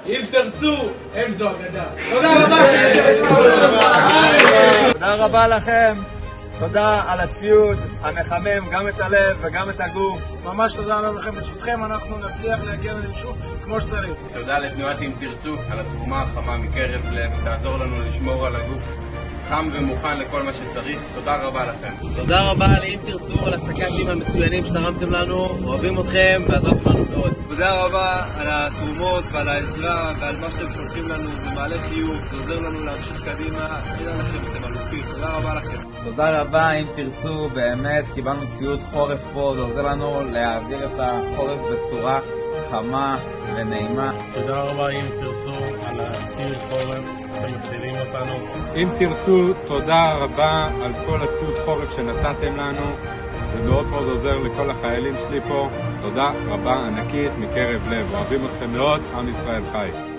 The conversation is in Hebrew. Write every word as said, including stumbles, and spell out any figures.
אם תרצו, אין זו אגדה. תודה רבה. תודה רבה לכם. תודה על הציוד המחמם גם את הלב וגם את הגוף. ממש תודה רבה לכם. בזכותכם אנחנו נצליח להגיע ליישוב כמו שצריך. תודה לתנועת אם תרצו על התרומה החמה מקרב לב, תעזור לנו לשמור על הגוף חם ומוכן לכל מה שצריך. תודה רבה לכם. תודה רבה לאם תרצו על הסקטים המצוינים שתרמתם לנו, אוהבים אתכם ועזרתם לנו מאוד. תודה רבה על התרומות ועל העזרה ועל מה שאתם שולחים לנו, זה מעלה חיוב, זה עוזר לנו להמשיך קדימה. הנה לכם, אתם אלופים. תודה רבה לכם. תודה רבה, אם תרצו, באמת קיבלנו ציוד חורף פה, זה עוזר לנו להעביר את החורף בצורה חמה ונעימה. תודה רבה אם תרצו על הציוד חורף, אתם מצילים אותנו. אם תרצו, תודה רבה על כל הציוד חורף שנתתם לנו, זה מאוד מאוד עוזר לכל החיילים שלי פה. תודה רבה ענקית מקרב לב, אוהבים אתכם מאוד, עם ישראל חי.